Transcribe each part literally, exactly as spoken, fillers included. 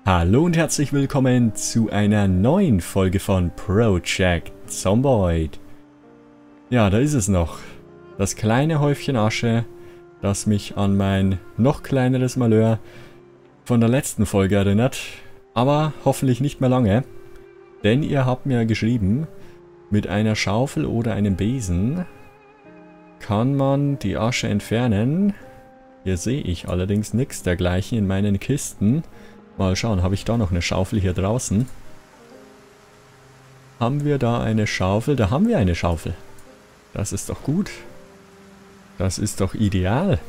Hallo und herzlich willkommen zu einer neuen Folge von Project Zomboid. Ja, da ist es noch. Das kleine Häufchen Asche, das mich an mein noch kleineres Malheur von der letzten Folge erinnert. Aber hoffentlich nicht mehr lange. Denn ihr habt mir geschrieben, mit einer Schaufel oder einem Besen kann man die Asche entfernen. Hier sehe ich allerdings nichts dergleichen in meinen Kisten. Mal schauen, habe ich da noch eine Schaufel hier draußen? Haben wir da eine Schaufel? Da haben wir eine Schaufel. Das ist doch gut. Das ist doch ideal.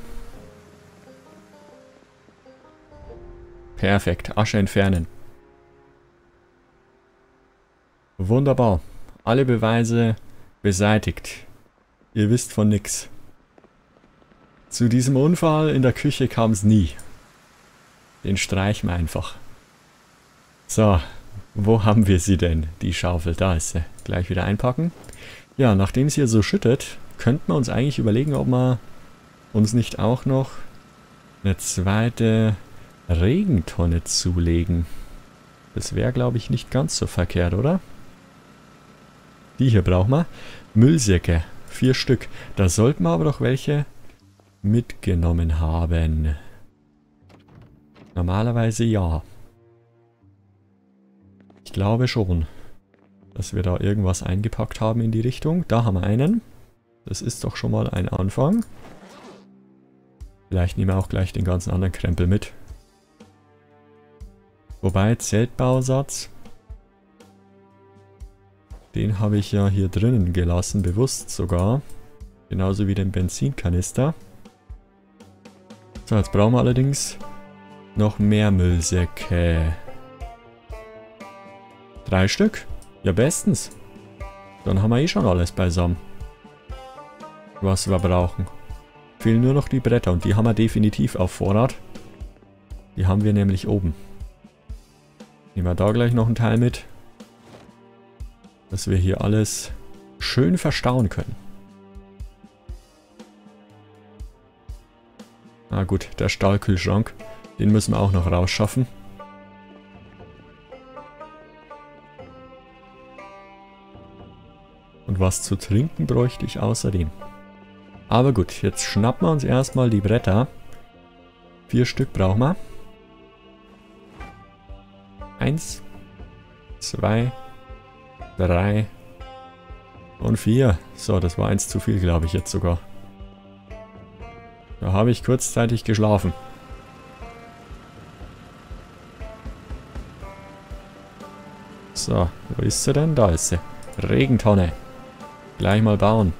Perfekt, Asche entfernen. Wunderbar. Alle Beweise beseitigt. Ihr wisst von nix. Zu diesem Unfall in der Küche kam es nie. Den streichen wir einfach. So, wo haben wir sie denn, die Schaufel? Da ist sie. Gleich wieder einpacken. Ja, nachdem es hier so schüttet, könnten wir uns eigentlich überlegen, ob wir uns nicht auch noch eine zweite Regentonne zulegen. Das wäre, glaube ich, nicht ganz so verkehrt, oder? Die hier brauchen wir. Müllsäcke. Vier Stück. Da sollten wir aber doch welche mitgenommen haben. Normalerweise ja. Ich glaube schon, dass wir da irgendwas eingepackt haben in die Richtung. Da haben wir einen. Das ist doch schon mal ein Anfang. Vielleicht nehmen wir auch gleich den ganzen anderen Krempel mit. Wobei, Zeltbausatz, den habe ich ja hier drinnen gelassen, bewusst sogar. Genauso wie den Benzinkanister. So, jetzt brauchen wir allerdings noch mehr Müllsäcke. Drei Stück? Ja, bestens. Dann haben wir eh schon alles beisammen, was wir brauchen. Fehlen nur noch die Bretter und die haben wir definitiv auf Vorrat. Die haben wir nämlich oben. Nehmen wir da gleich noch einen Teil mit, dass wir hier alles schön verstauen können. Ah gut, der Stahlkühlschrank. Den müssen wir auch noch rausschaffen. Und was zu trinken bräuchte ich außerdem. Aber gut, jetzt schnappen wir uns erstmal die Bretter. Vier Stück brauchen wir. Eins, zwei, drei und vier. So, das war eins zu viel, glaube ich jetzt sogar. Da habe ich kurzzeitig geschlafen. So, wo ist sie denn? Da ist sie. Regentonne. Gleich mal bauen.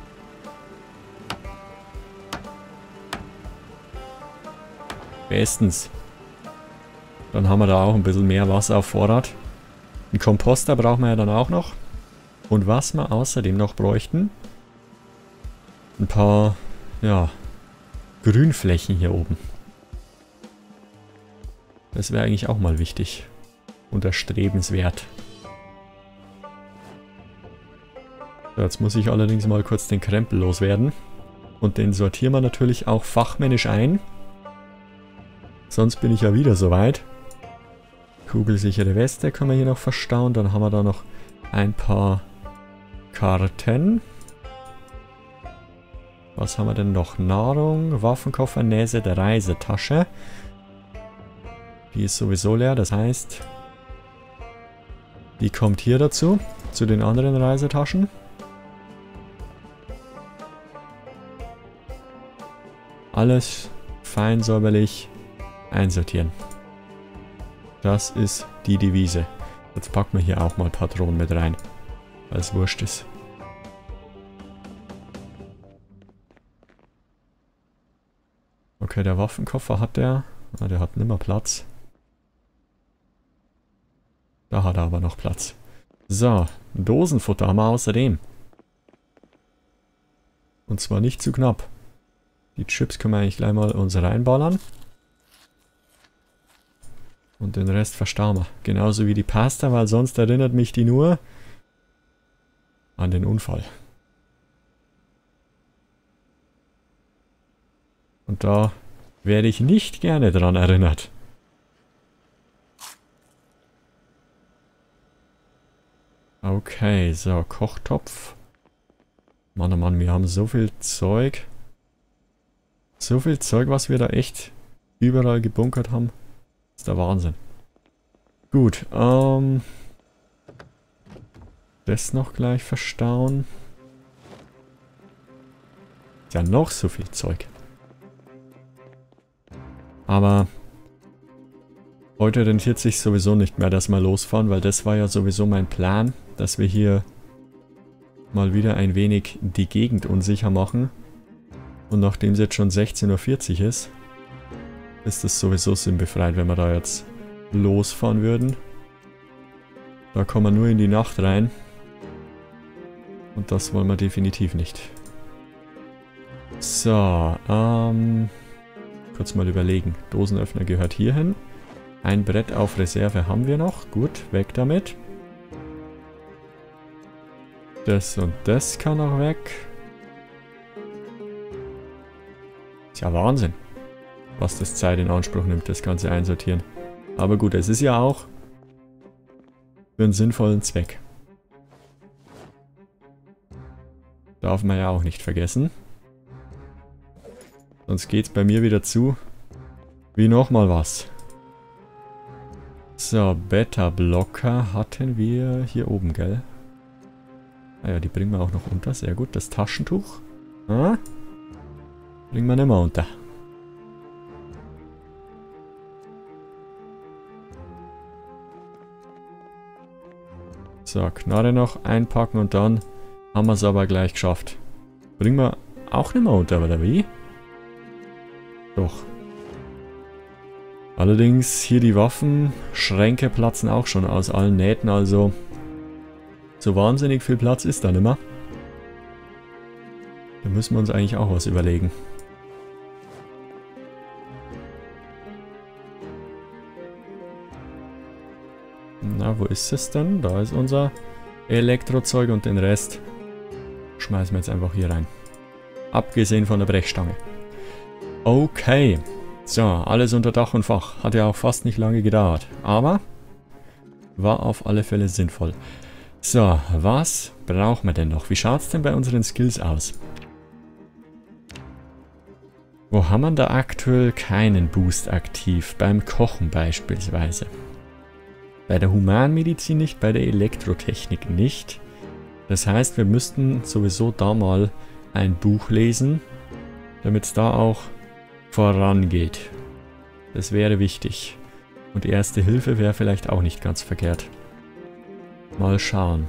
Bestens. Dann haben wir da auch ein bisschen mehr Wasser auf Vorrat. Einen Komposter brauchen wir ja dann auch noch. Und was wir außerdem noch bräuchten, ein paar, ja, Grünflächen hier oben. Das wäre eigentlich auch mal wichtig. Und erstrebenswert. So, jetzt muss ich allerdings mal kurz den Krempel loswerden. Und den sortieren wir natürlich auch fachmännisch ein. Sonst bin ich ja wieder soweit. Kugelsichere Weste können wir hier noch verstauen. Dann haben wir da noch ein paar Karten. Was haben wir denn noch? Nahrung, Waffenkoffer, Näse der Reisetasche. Die ist sowieso leer, das heißt, die kommt hier dazu, zu den anderen Reisetaschen. Alles fein säuberlich einsortieren. Das ist die Devise. Jetzt packen wir hier auch mal Patronen mit rein, weil es wurscht ist. Okay, der Waffenkoffer hat der. Ah, der hat nimmer Platz. Da hat er aber noch Platz. So, Dosenfutter haben wir außerdem. Und zwar nicht zu knapp. Die Chips können wir eigentlich gleich mal uns reinballern. Und den Rest verstauen wir. Genauso wie die Pasta, weil sonst erinnert mich die nur an den Unfall. Und da werde ich nicht gerne dran erinnert. Okay, so, Kochtopf. Mann, oh Mann, wir haben so viel Zeug. So viel Zeug, was wir da echt überall gebunkert haben. Das ist der Wahnsinn. Gut, ähm... das noch gleich verstauen. Ist ja noch so viel Zeug. Aber heute rentiert sich sowieso nicht mehr, dass wir losfahren, weil das war ja sowieso mein Plan, dass wir hier mal wieder ein wenig die Gegend unsicher machen. Und nachdem es jetzt schon sechzehn Uhr vierzig ist, ist es sowieso sinnbefreit, wenn wir da jetzt losfahren würden. Da kommen wir nur in die Nacht rein. Und das wollen wir definitiv nicht. So, ähm... kurz mal überlegen. Dosenöffner gehört hier hin. Ein Brett auf Reserve haben wir noch. Gut, weg damit. Das und das kann auch weg. Ist ja Wahnsinn, was das Zeit in Anspruch nimmt, das Ganze einsortieren. Aber gut, es ist ja auch für einen sinnvollen Zweck. Darf man ja auch nicht vergessen. Sonst geht's bei mir wieder zu wie nochmal was. So, Beta-Blocker hatten wir hier oben, gell? Ah ja, die bringen wir auch noch unter. Sehr gut. Das Taschentuch. Ah? Bringen wir nicht mehr unter. So, Knarre noch einpacken und dann haben wir es aber gleich geschafft. Bringen wir auch nicht mehr unter, oder wie? Doch. Allerdings hier die Waffenschränke platzen auch schon aus allen Nähten, also so wahnsinnig viel Platz ist da nicht mehr. Da müssen wir uns eigentlich auch was überlegen. Na, wo ist es denn? Da ist unser Elektrozeug und den Rest schmeißen wir jetzt einfach hier rein. Abgesehen von der Brechstange. Okay. So, alles unter Dach und Fach. Hat ja auch fast nicht lange gedauert. Aber war auf alle Fälle sinnvoll. So, was brauchen wir denn noch? Wie schaut es denn bei unseren Skills aus? Wo haben wir da aktuell keinen Boost aktiv? Beim Kochen beispielsweise. Bei der Humanmedizin nicht, bei der Elektrotechnik nicht. Das heißt, wir müssten sowieso da mal ein Buch lesen, damit es da auch vorangeht. Das wäre wichtig. Und Erste Hilfe wäre vielleicht auch nicht ganz verkehrt. Mal schauen.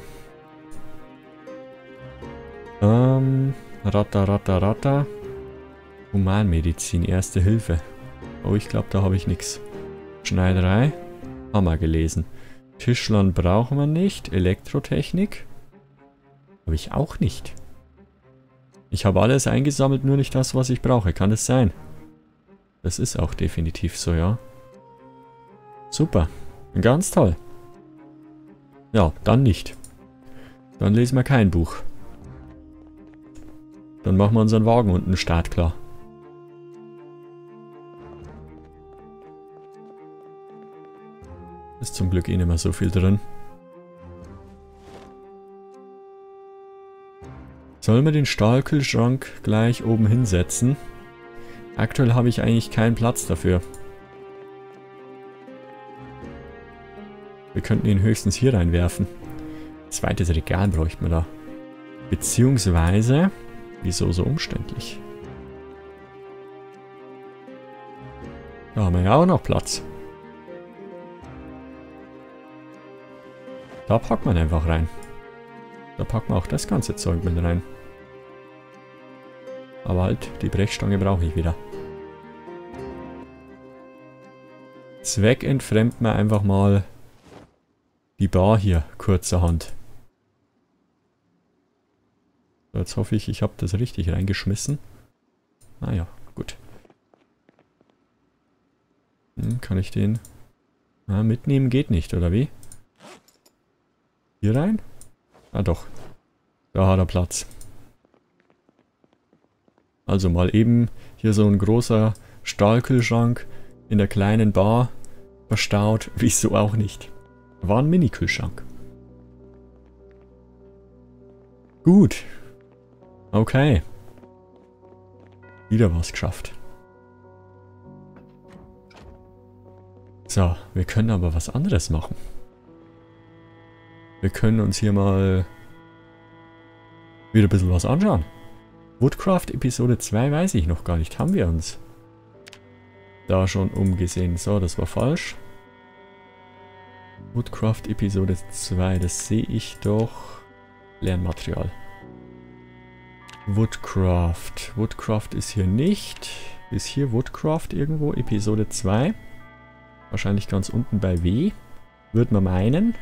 Ähm, Ratta, Ratta, Ratta. Humanmedizin, Erste Hilfe. Oh, ich glaube, da habe ich nichts. Schneiderei. Haben wir gelesen. Tischlern brauchen wir nicht. Elektrotechnik. Habe ich auch nicht. Ich habe alles eingesammelt, nur nicht das, was ich brauche. Kann es sein? Das ist auch definitiv so, ja. Super. Ganz toll. Ja, dann nicht. Dann lesen wir kein Buch. Dann machen wir unseren Wagen unten startklar. Ist zum Glück eh nicht mehr so viel drin. Sollen wir den Stahlkühlschrank gleich oben hinsetzen? Aktuell habe ich eigentlich keinen Platz dafür. Wir könnten ihn höchstens hier reinwerfen. Zweites Regal bräuchten wir da. Beziehungsweise... Wieso so umständlich? Da haben wir ja auch noch Platz. Da packt man einfach rein. Da packen wir auch das ganze Zeug mit rein. Aber halt, die Brechstange brauche ich wieder. Zweckentfremden wir einfach mal die Bar hier kurzerhand. So, jetzt hoffe ich, ich habe das richtig reingeschmissen. Ah ja, gut. Hm, kann ich den ah, mitnehmen? Geht nicht, oder wie? Hier rein? Ah doch. Da hat er Platz. Also mal eben hier so ein großer Stahlkühlschrank in der kleinen Bar verstaut. Wieso auch nicht? War ein Mini-Kühlschrank. Gut. Okay. Wieder was geschafft. So, wir können aber was anderes machen. Wir können uns hier mal wieder ein bisschen was anschauen. Woodcraft Episode zwei weiß ich noch gar nicht. Haben wir uns da schon umgesehen? So, das war falsch. Woodcraft Episode zwei, das sehe ich doch. Lernmaterial. Woodcraft. Woodcraft ist hier nicht. Ist hier Woodcraft irgendwo? Episode zwei. Wahrscheinlich ganz unten bei W. Würde man meinen.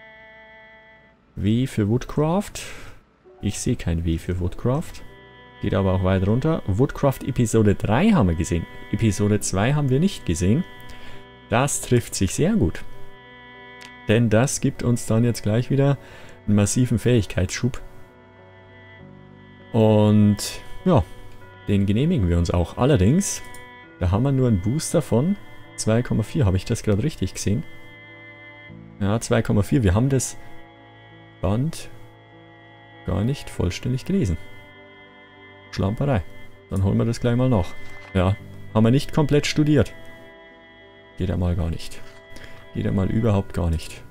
W für Woodcraft. Ich sehe kein W für Woodcraft. Geht aber auch weit runter. Woodcraft Episode drei haben wir gesehen. Episode zwei haben wir nicht gesehen. Das trifft sich sehr gut. Denn das gibt uns dann jetzt gleich wieder einen massiven Fähigkeitsschub. Und ja, den genehmigen wir uns auch. Allerdings, da haben wir nur einen Booster von zwei Komma vier. Habe ich das gerade richtig gesehen? Ja, zwei Komma vier. Wir haben das Band gar nicht vollständig gelesen. Schlamperei. Dann holen wir das gleich mal nach. Ja, haben wir nicht komplett studiert. Geht ja mal gar nicht. Geht ja mal überhaupt gar nicht.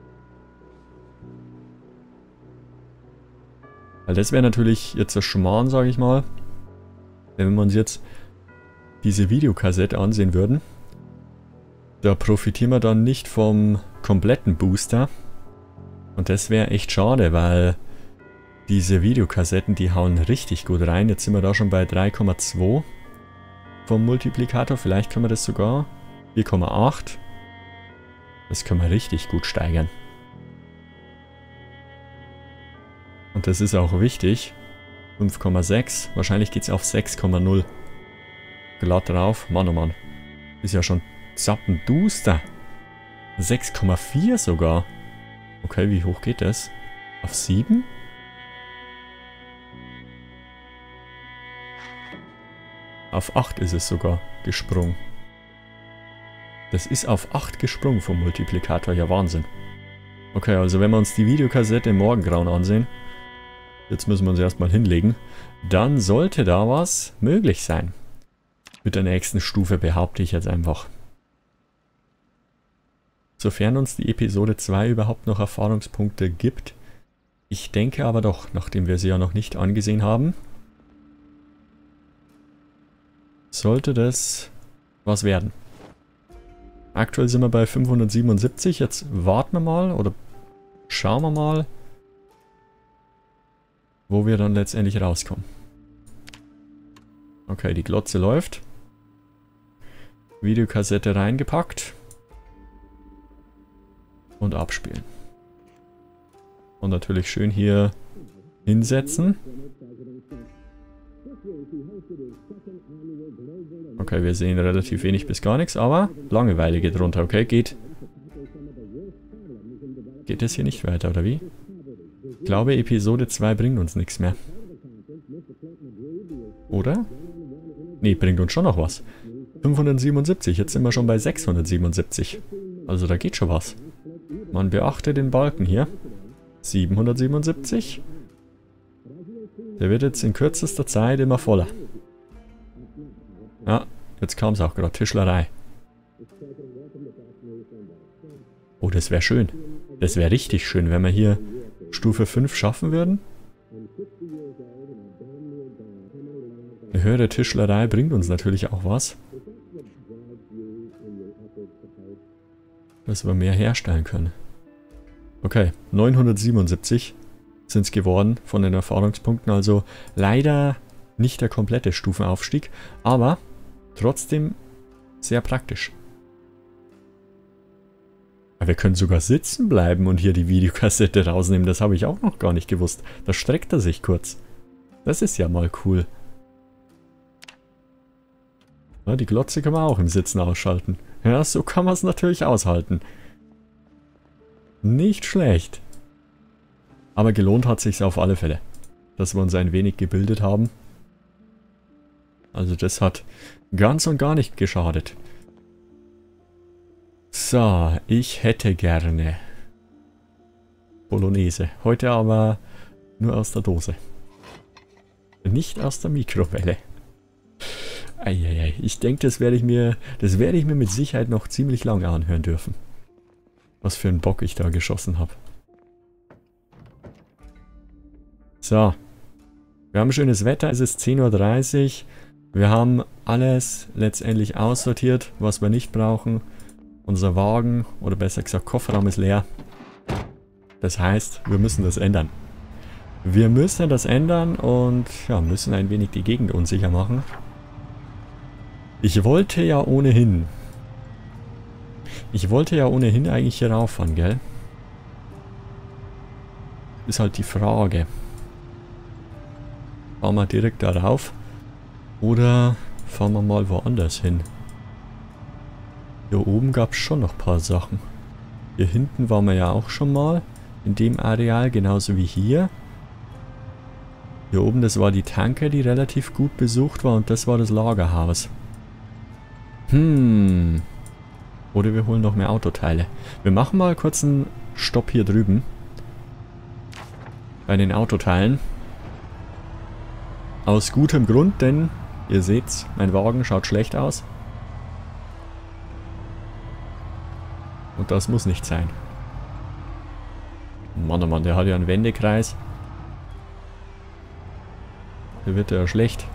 Weil das wäre natürlich jetzt der Schmarrn, sage ich mal. Wenn wir uns jetzt diese Videokassette ansehen würden. Da profitieren wir dann nicht vom kompletten Booster. Und das wäre echt schade, weil diese Videokassetten, die hauen richtig gut rein. Jetzt sind wir da schon bei drei Komma zwei vom Multiplikator. Vielleicht können wir das sogar vier Komma acht. Das können wir richtig gut steigern. Und das ist auch wichtig. fünf Komma sechs. Wahrscheinlich geht es auf sechs Komma null. Glatt drauf. Mann, oh Mann. Ist ja schon zappenduster. sechs Komma vier sogar. Okay, wie hoch geht das? Auf sieben? Auf acht ist es sogar gesprungen. Das ist auf acht gesprungen vom Multiplikator. Ja, Wahnsinn. Okay, also wenn wir uns die Videokassette im Morgengrauen ansehen, jetzt müssen wir uns erstmal hinlegen, dann sollte da was möglich sein. Mit der nächsten Stufe behaupte ich jetzt einfach. Sofern uns die Episode zwei überhaupt noch Erfahrungspunkte gibt. Ich denke aber doch, nachdem wir sie ja noch nicht angesehen haben, sollte das was werden. Aktuell sind wir bei fünfhundertsiebenundsiebzig. Jetzt warten wir mal oder schauen wir mal, wo wir dann letztendlich rauskommen. Okay, die Glotze läuft. Videokassette reingepackt. Und abspielen. Und natürlich schön hier hinsetzen. Okay, wir sehen relativ wenig bis gar nichts, aber Langeweile geht runter. Okay, geht. Geht das hier nicht weiter, oder wie? Ich glaube, Episode zwei bringt uns nichts mehr. Oder? Nee, bringt uns schon noch was. fünfhundertsiebenundsiebzig, jetzt sind wir schon bei sechshundertsiebenundsiebzig. Also da geht schon was. Man beachte den Balken hier. siebenhundertsiebenundsiebzig. Der wird jetzt in kürzester Zeit immer voller. Ja, jetzt kam es auch gerade. Tischlerei. Oh, das wäre schön. Das wäre richtig schön, wenn wir hier Stufe fünf schaffen würden. Eine höhere Tischlerei bringt uns natürlich auch was. Dass wir mehr herstellen können. Okay, neunhundertsiebenundsiebzig sind es geworden von den Erfahrungspunkten. Also leider nicht der komplette Stufenaufstieg, aber trotzdem sehr praktisch. Aber wir können sogar sitzen bleiben und hier die Videokassette rausnehmen. Das habe ich auch noch gar nicht gewusst. Da streckt er sich kurz. Das ist ja mal cool. Ja, die Glotze kann man auch im Sitzen ausschalten. Ja, so kann man es natürlich aushalten. Nicht schlecht. Aber gelohnt hat sich's auf alle Fälle, dass wir uns ein wenig gebildet haben. Also das hat ganz und gar nicht geschadet. So, ich hätte gerne Bolognese. Heute aber Nur aus der Dose. Nicht aus der Mikrowelle. Eieiei, ich denke, das werde ich mir, das werde ich mir mit Sicherheit noch ziemlich lange anhören dürfen. Was für einen Bock ich da geschossen habe. So. Wir haben schönes Wetter, es ist zehn Uhr dreißig. Wir haben alles letztendlich aussortiert, was wir nicht brauchen. Unser Wagen, oder besser gesagt Kofferraum, ist leer. Das heißt, wir müssen das ändern. Wir müssen das ändern und ja, müssen ein wenig die Gegend unsicher machen. Ich wollte ja ohnehin... Ich wollte ja ohnehin eigentlich hier rauffahren, gell? Ist halt die Frage. Fahren wir direkt da rauf? Oder fahren wir mal woanders hin? Hier oben gab es schon noch ein paar Sachen. Hier hinten waren wir ja auch schon mal. In dem Areal, genauso wie hier. Hier oben, das war die Tanke, die relativ gut besucht war. Und das war das Lagerhaus. Hm. Oder wir holen noch mehr Autoteile. Wir machen mal kurz einen Stopp hier drüben. Bei den Autoteilen. Aus gutem Grund, denn ihr seht's, mein Wagen schaut schlecht aus. Und das muss nicht sein. Mann, oh Mann, der hat ja einen Wendekreis. Der wird ja schlecht.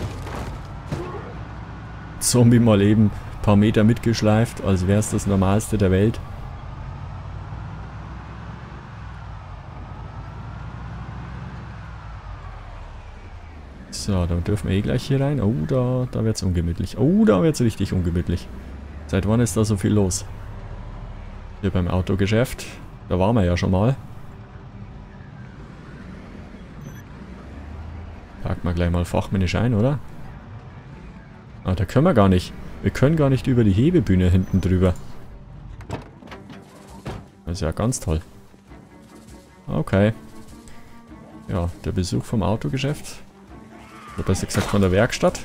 Zombie mal eben ein paar Meter mitgeschleift, als wäre es das Normalste der Welt. So, dann dürfen wir eh gleich hier rein. Oh, da, da wird es ungemütlich. Oh, da wird es richtig ungemütlich. Seit wann ist da so viel los? Hier beim Autogeschäft. Da waren wir ja schon mal. Packen wir gleich mal fachmännisch ein, oder? Ah, da können wir gar nicht. Wir können gar nicht über die Hebebühne hinten drüber. Das ist ja ganz toll. Okay. Ja, der Besuch vom Autogeschäft. Oder besser gesagt von der Werkstatt.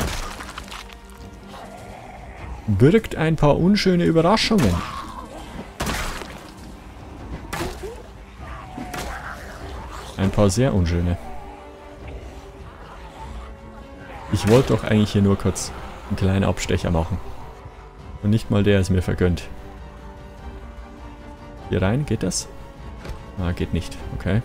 Birgt ein paar unschöne Überraschungen. Ein paar sehr unschöne. Ich wollte doch eigentlich hier nur kurz einen kleinen Abstecher machen. Und nicht mal der ist mir vergönnt. Hier rein, geht das? Ah, geht nicht. Okay.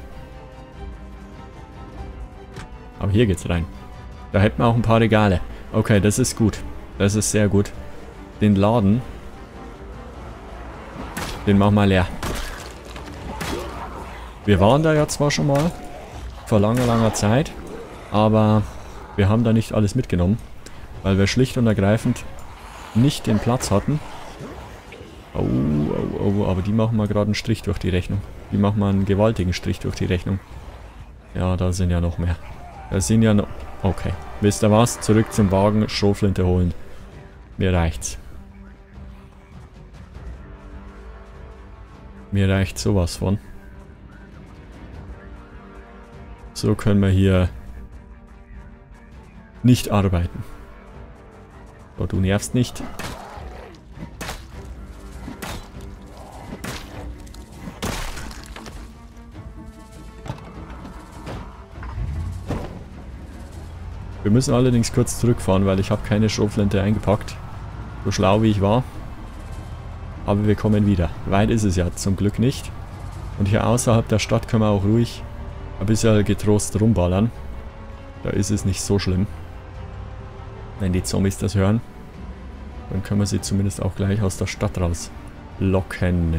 Aber hier geht's rein. Da hätten wir auch ein paar Regale. Okay, das ist gut. Das ist sehr gut. Den Laden, den machen wir leer. Wir waren da ja zwar schon mal, vor langer, langer Zeit, aber wir haben da nicht alles mitgenommen, weil wir schlicht und ergreifend nicht den Platz hatten. Oh, oh, oh, aber die machen mal gerade einen Strich durch die Rechnung. Die machen mal einen gewaltigen Strich durch die Rechnung. Ja, da sind ja noch mehr. Da sind ja noch... Okay, wisst ihr was? Zurück zum Wagen, Schrotflinte holen. Mir reicht's. Mir reicht sowas von. So können wir hier nicht arbeiten. So, du nervst nicht. Wir müssen allerdings kurz zurückfahren, weil ich habe keine Schrotflinte eingepackt. So schlau wie ich war. Aber wir kommen wieder. Weit ist es ja zum Glück nicht. Und hier außerhalb der Stadt können wir auch ruhig ein bisschen getrost rumballern. Da ist es nicht so schlimm. Wenn die Zombies das hören, dann können wir sie zumindest auch gleich aus der Stadt raus locken.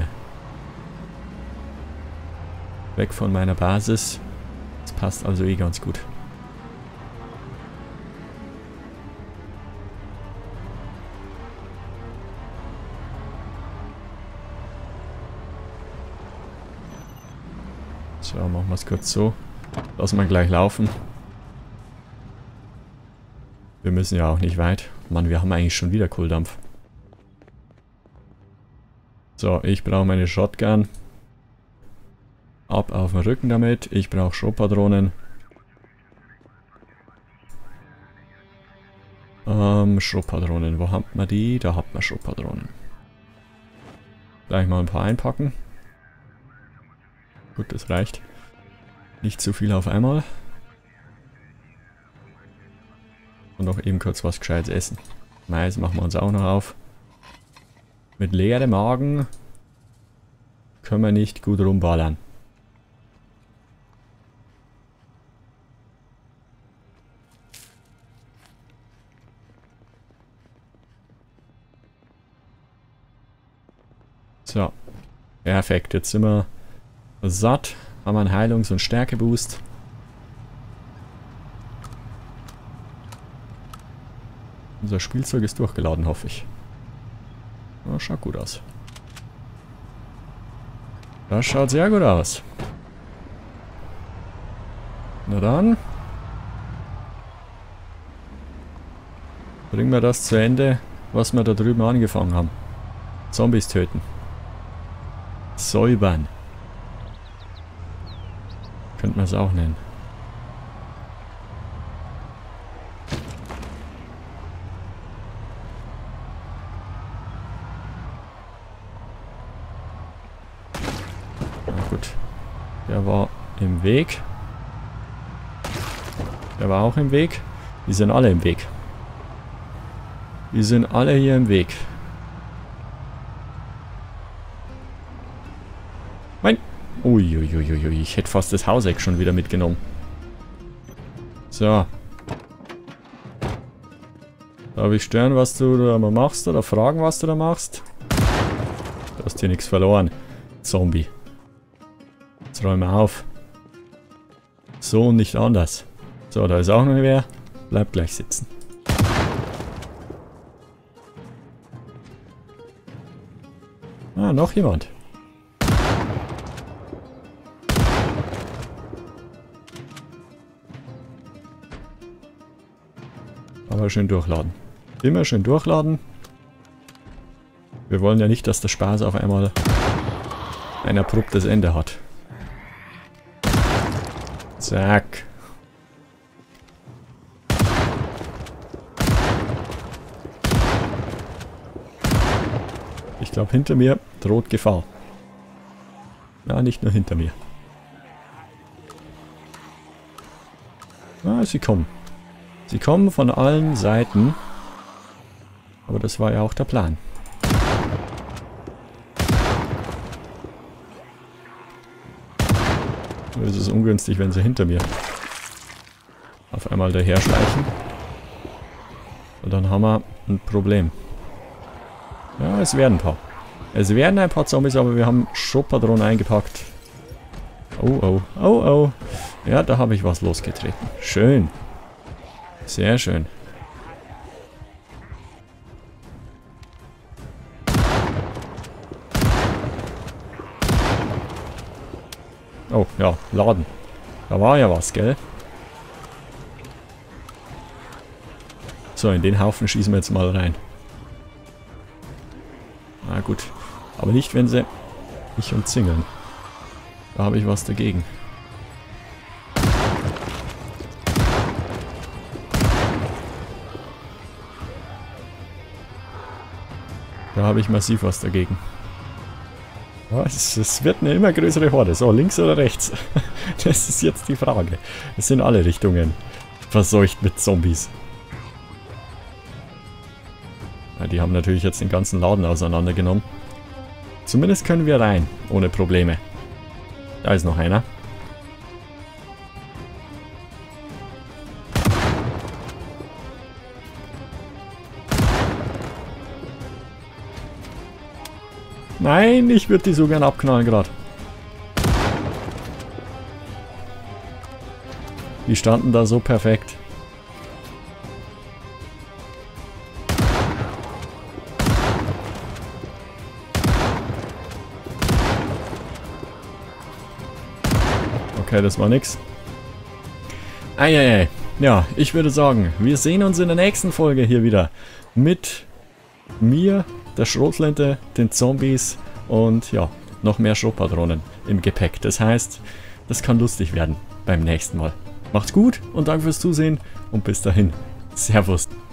Weg von meiner Basis. Das passt also eh ganz gut. So, machen wir es kurz so. Lassen wir gleich laufen. Wir müssen ja auch nicht weit. Mann, wir haben eigentlich schon wieder Kohldampf. So, ich brauche meine Shotgun. Ab auf den Rücken damit. Ich brauche Schrotpatronen. Ähm, Schrotpatronen. Wo hat man die? Da hat man Schrotpatronen. Gleich mal ein paar einpacken. Gut, das reicht. Nicht zu viel auf einmal. Und noch eben kurz was Gescheites essen. Mais machen wir uns auch noch auf. Mit leerem Magen können wir nicht gut rumballern. So. Perfekt. Jetzt sind wir satt. Haben wir einen Heilungs- und Stärkeboost. Unser Spielzeug ist durchgeladen, hoffe ich. Ja, schaut gut aus. Das schaut sehr gut aus. Na dann. Bringen wir das zu Ende, was wir da drüben angefangen haben. Zombies töten. Säubern. Könnte man es auch nennen. Na gut. Der war im Weg. Der war auch im Weg. Die sind alle im Weg. Die sind alle hier im Weg. Mein. Uiuiuiui, ich hätte fast das Hauseck schon wieder mitgenommen. So. Darf ich stören, was du da mal machst oder fragen, was du da machst? Du hast hier nichts verloren, Zombie. Jetzt räum mal auf. So und nicht anders. So, da ist auch noch wer. Bleib gleich sitzen. Ah, noch jemand. Aber schön durchladen. Immer schön durchladen. Wir wollen ja nicht, dass der Spaß auf einmal ein abruptes Ende hat. Zack. Ich glaube, hinter mir droht Gefahr. Ja, nicht nur hinter mir. Ah, sie kommen. Sie kommen von allen Seiten. Aber das war ja auch der Plan. Nur ist es ungünstig, wenn sie hinter mir auf einmal daher schleichen. Und dann haben wir ein Problem. Ja, es werden ein paar. Es werden ein paar Zombies, aber wir haben Schubpatronen eingepackt. Oh, oh, oh, oh. Ja, da habe ich was losgetreten. Schön. Sehr schön. Oh, ja, laden. Da war ja was, gell? So, in den Haufen schießen wir jetzt mal rein. Na gut. Aber nicht, wenn sie mich umzingeln. Da habe ich was dagegen. Da habe ich massiv was dagegen. Ja, es, es wird eine immer größere Horde. So, links oder rechts? Das ist jetzt die Frage. Es sind alle Richtungen verseucht mit Zombies. Ja, die haben natürlich jetzt den ganzen Laden auseinandergenommen. Zumindest können wir rein, ohne Probleme. Da ist noch einer. Nein, ich würde die so gern abknallen gerade. Die standen da so perfekt. Okay, das war nix. Eieiei. Ja, ich würde sagen, wir sehen uns in der nächsten Folge hier wieder. Mit mir, der Schrotflinte, den Zombies und ja, noch mehr Schrotpatronen im Gepäck. Das heißt, das kann lustig werden beim nächsten Mal. Macht's gut und danke fürs Zusehen und bis dahin. Servus.